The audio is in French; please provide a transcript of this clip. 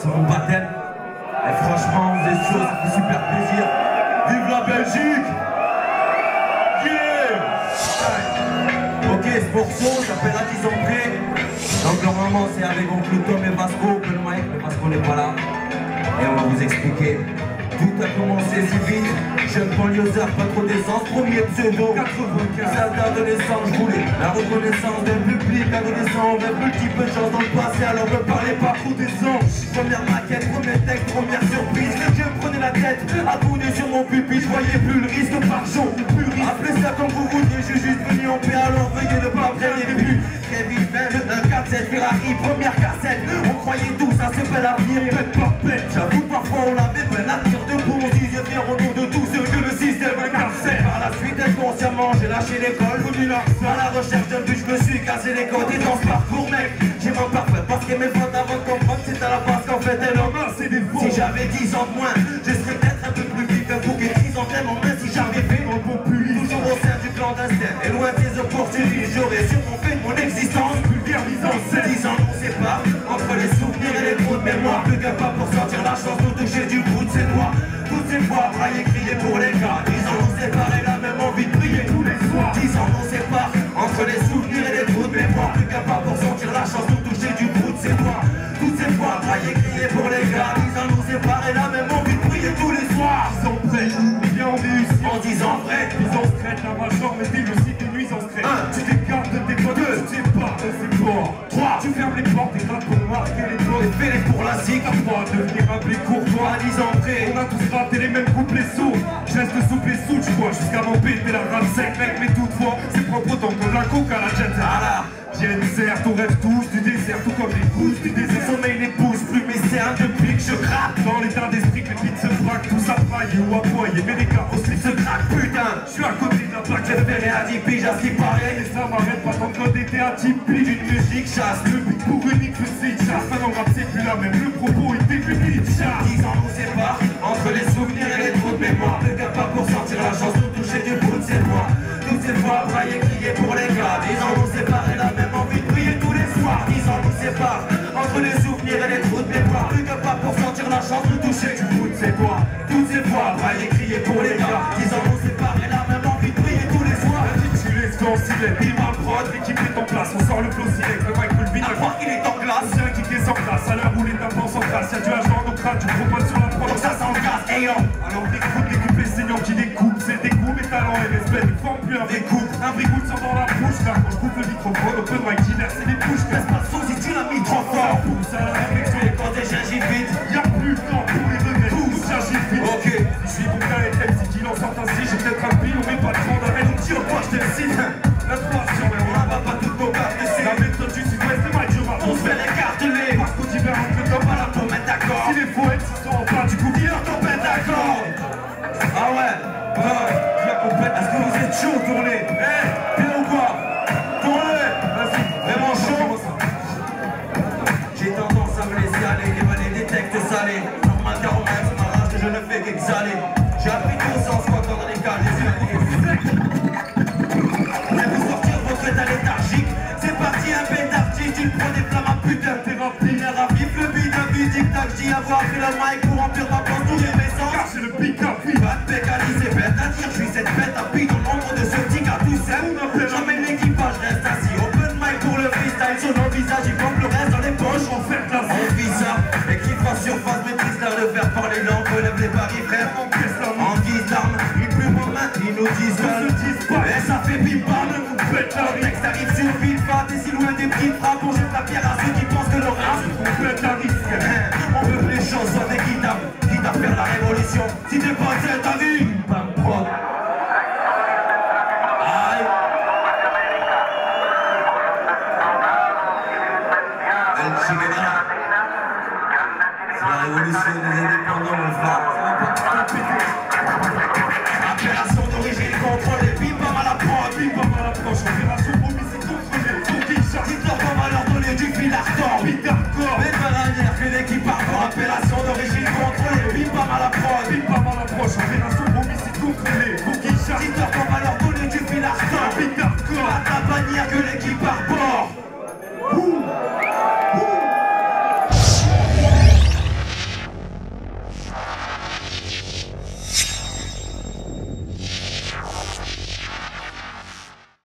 c'est mon baptême. Et franchement, on faisait chaud, ça fait super plaisir. Vive la Belgique! Yeah! Ok, ce morceau s'appelle À 10 ans près. Donc normalement c'est avec Oncle Tom et Vasco, Open Mic, mais Vasco n'est pas là. Et on va vous expliquer. Tout a commencé si vite, jeune banlieusard, pas trop d'essence, premier pseudo 95, ça d'adolescence, je voulais la reconnaissance d'un public adolescent, un petit peu de chance dans le passé, alors me parlez pas trop d'essence. Première maquette, premier texte, première surprise, je me prenais la tête, accoudé sur mon pupitre, je voyais plus le risque par jour, plus risque. Appelez ça comme vous voulez, je suis juste venu en paix, alors veuillez ne pas me les plus. Très vite, même un 4-7 Ferrari, première cassette, on croyait tout, ça se fait l'avenir, pète par pète, j'avoue parfois on l'avait peine à dire debout, on disait bien au nom de tous ceux que le système incarcère. Par la suite, inconsciemment, j'ai lâché l'école, à la recherche d'un but, je me suis cassé les côtes et dans ce parcours, mec, j'ai mon parfait parce que mes fautes avant de comprendre, c'est à la base qu'en fait, elle en a, c'est des faux. Si j'avais 10 ans de moins, je serais peut-être un peu plus vite, un bouquet de 10 ans en main si j'avais fait mon populiste. Toujours au sein du clandestin, et loin des opportunistes, j'aurais sûrement fait mon existence, vulgarisant 10 ans, on sépare, entre les souvenirs et les trous de mémoire, plus capable pour sortir la chance de toucher du bout de ses doigts. Toutes ces fois, brailler, crier pour les gars. 10 ans nous séparent et la même envie de prier tous les soirs. 10 ans nous séparent entre les souvenirs et les trous de mémoire. Plus capable pour sentir la chance de toucher du bout de ses doigts. Toutes ces fois, brailler, crier pour les gars. 10 ans nous séparent et la même envie de prier tous les soirs. 10 ans près, bien on est ici. En 10 ans vrai, 10 ans secrète, la major, mais t'es le site des nuisances crête. 1, tu t'écartes de tes potes. 2, tu sais pas, c'est fort. 3, tu fermes les portes et grattes pour marquer les portes. Et fais les pour la zig. 4, devenir un blé courtois. À 10 ans près, on a tous raté les mêmes couples les sauts. Je reste souple et soude, je vois jusqu'à m'en péter la rame sec, mec, mais toutefois, c'est propre autant que la coke à la jet. Ah j'ai certes, ton rêve touche du désert, tout comme les pousses du désert. Sommeil les pousse, plus mes cernes depuis que je craque. Dans l'état d'esprit que les beats se braquent, tous à brailler ou à poyer, mais les gars au slip se craquent. Putain, je suis à côté de la plaque, j'ai fait à 10 piges, à ce qui paraît. Et ça m'arrête pas tant que l'on était atypique. D'une musique chasse, le beat pour unique, le site chasse. Maintenant rap c'est plus la même, le propos était plus vite chasse. 10 ans nous séparent, entre les souvenirs et les trous de mémoire. Le gars pas pour sentir la chance de toucher du bout de ses doigts. Toutes ces fois, brailler, crier pour les gars. 10 ans nous séparent et la même envie de prier tous les soirs. 10 ans nous séparent entre les souvenirs et les trous de mémoire. Plus capable pour sentir la chance de toucher du bout de ses doigts. Toutes ces fois, brailler, crier pour les gars. 10 ans nous séparent et la même envie de prier tous les soirs. Intitulé Scancilette, il m'a prod, l'équipe est en place. On sort le flow silence, le mic le vide. À croire qu'il est en glace, c'est un kick est sans classe. À l'heure où les tapants sans trace, y'a du agent dans crâne, tu proposes sur la prod, donc ça s'encasse. Et alors l'écoute, l'équipe les seniors qui découpent, c'est des coups, mes talents et respect ne forment plus un découpe. Un brigout sort dans la bouche, car quand je coupe le microphone, open mic dealer, c'est des bouches. Reste pas faux si tu l'as mis trop fort. Pousse à la réflexion et quand t'es gingive vite, y'a plus le temps pour les regrets. Pousse, gingive vite. Ok, je suis mon gars et MC qui lance en ainsi, j'ai peut-être un pile, mais pas de grand d'arrêt, donc tire moi je te le cite. L'inspiration, mais on n'abat pas toutes nos cartes, c'est la méthode du sud-ouest de Mike Joma. On se fait écarteler, parce qu'on divers entre le top à la pour mettre d'accord. Si les poètes sont en bas, du coup, viens t'en mettre d'accord. Ah ouais, est-ce que vous êtes chaud, tournez? Bien ou quoi? Tournez! Vas-y, vraiment chaud? J'ai tendance à me laisser aller, dévaler des textes salés. Normal car au même, ma rage, je ne fais qu'exhaler. J'ai appris tout sans squat dans les cas, les yeux. Et vous sortir votre état léthargique. C'est parti, un pétardique, tu prends des flammes à putain, thérapie, l'air à vif, le beat, un beat, tic-tac, j'dis avoir pris la mic pour remplir ma place, tous les messages. Car c'est le pick up, pas de pécali, c'est bête à dire, je suis cette bête à pique dans l'ombre de ce tic à tous seul. J'emmène l'équipage, reste assis, open mic pour le freestyle, sur nos visages, ils pompe le reste dans les poches, on fait la on vit ça, écrit face surface, maîtrise l'art de faire parler langue, relève les paris, frère, on presse la main, en guise d'armes, ils plument au main, ils nous disent pas, et ça fait bim bam, nous pète la texte arrive sur vite, pas, t'es si loin des petites frappes, on jette la pierre à ceux qui pensent que l'orage, on pète la risque, on veut que les choses soient équitables, quitte à faire la révolution, si t'es pas c'est ta vie, bam prod. C'est la révolution des indépendants, mon frère. Appellation d'origine contrôlée, bim bam à la prod, bim bam à l'approche. Opération homicide contrôlée, pour qui charge, Hitler comme à leur donner du fil hardcore, beat hardcore. Même manière que l'équipe hardcore, appellation d'origine contrôlée, bim bam à la prod, bim bam à l'approche. Opération homicide contrôlée, pour qui charge, Hitler comme à leur donner du fil hardcore, beat hardcore. Pas de la bannière que l'équipe hardcore.